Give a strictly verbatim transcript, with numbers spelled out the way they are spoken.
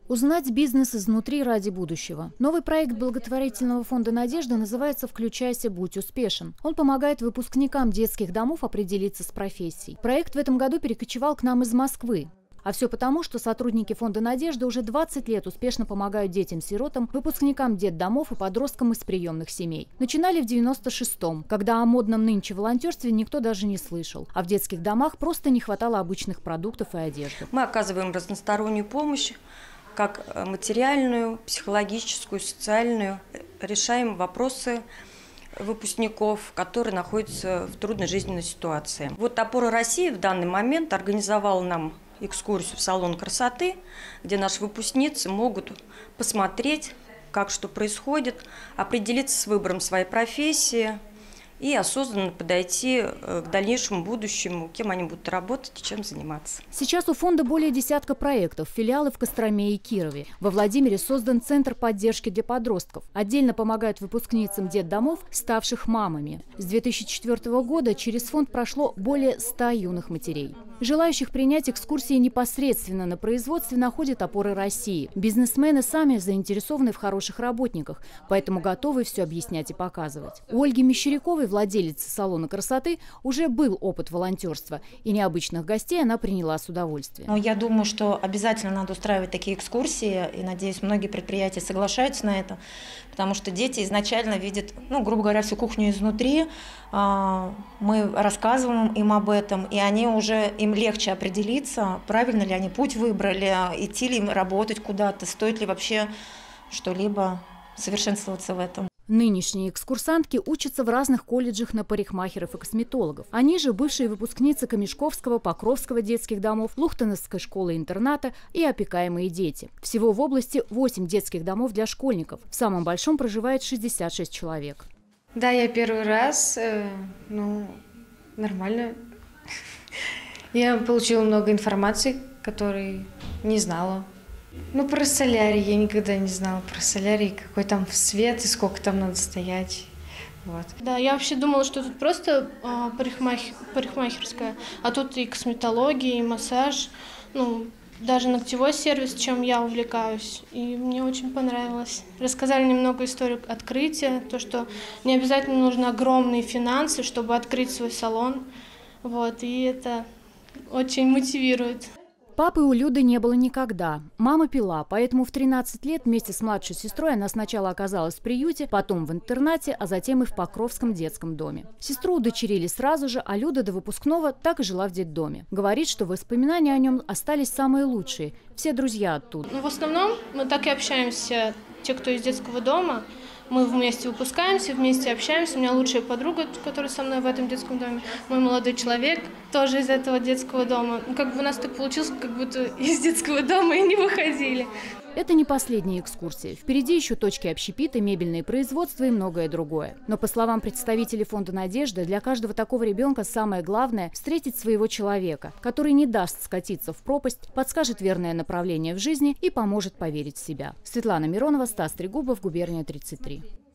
Узнать бизнес изнутри ради будущего. Новый проект благотворительного фонда «Надежда» называется «Включайся, будь успешен». Он помогает выпускникам детских домов определиться с профессией. Проект в этом году перекочевал к нам из Москвы. А все потому, что сотрудники фонда «Надежда» уже двадцать лет успешно помогают детям-сиротам, выпускникам детдомов и подросткам из приемных семей. Начинали в девяносто шестом, когда о модном нынче волонтерстве никто даже не слышал. А в детских домах просто не хватало обычных продуктов и одежды. Мы оказываем разностороннюю помощь, как материальную, психологическую, социальную. Решаем вопросы выпускников, которые находятся в трудной жизненной ситуации. Вот «Опора России» в данный момент организовал нам экскурсию в салон красоты, где наши выпускницы могут посмотреть, как что происходит, определиться с выбором своей профессии и осознанно подойти к дальнейшему будущему, кем они будут работать и чем заниматься. Сейчас у фонда более десятка проектов, филиалы в Костроме и Кирове. Во Владимире создан Центр поддержки для подростков. Отдельно помогают выпускницам детдомов, ставших мамами. С две тысячи четвёртого года через фонд прошло более ста юных матерей. Желающих принять экскурсии непосредственно на производстве находят «Опоры России». Бизнесмены сами заинтересованы в хороших работниках, поэтому готовы все объяснять и показывать. У Ольги Мещеряковой, владелицы салона красоты, уже был опыт волонтерства, и необычных гостей она приняла с удовольствием. Но я думаю, что обязательно надо устраивать такие экскурсии, и, надеюсь, многие предприятия соглашаются на это, потому что дети изначально видят, ну, грубо говоря, всю кухню изнутри. Мы рассказываем им об этом, и они уже, им легче определиться, правильно ли они путь выбрали, идти ли им работать куда-то, стоит ли вообще что-либо совершенствоваться в этом. Нынешние экскурсантки учатся в разных колледжах на парикмахеров и косметологов. Они же бывшие выпускницы Камешковского, Покровского детских домов, Лухтановской школы-интерната и опекаемые дети. Всего в области восемь детских домов для школьников. В самом большом проживает шестьдесят шесть человек. Да, я первый раз, э, ну, нормально. Я получила много информации, которой не знала. Ну, про солярий я никогда не знала, про солярий, какой там свет и сколько там надо стоять. Вот. Да, я вообще думала, что тут просто э, парикмахер, парикмахерская, а тут и косметология, и массаж, ну, даже ногтевой сервис, чем я увлекаюсь, и мне очень понравилось. Рассказали немного историю открытия, то, что не обязательно нужны огромные финансы, чтобы открыть свой салон, вот, и это очень мотивирует. Папы у Люды не было никогда. Мама пила, поэтому в тринадцать лет вместе с младшей сестрой она сначала оказалась в приюте, потом в интернате, а затем и в Покровском детском доме. Сестру удочерили сразу же, а Люда до выпускного так и жила в детдоме. Говорит, что воспоминания о нем остались самые лучшие. Все друзья оттуда. Ну, в основном мы так и общаемся, те, кто из детского дома. Мы вместе выпускаемся, вместе общаемся. У меня лучшая подруга, которая со мной в этом детском доме. Мой молодой человек тоже из этого детского дома. Ну, как бы у нас так получилось, как будто из детского дома и не выходили. Это не последняя экскурсия. Впереди еще точки общепита, мебельные производства и многое другое. Но, по словам представителей фонда «Надежда», для каждого такого ребенка самое главное – встретить своего человека, который не даст скатиться в пропасть, подскажет верное направление в жизни и поможет поверить в себя. Светлана Миронова, Стас Трегубов, Губерния тридцать три.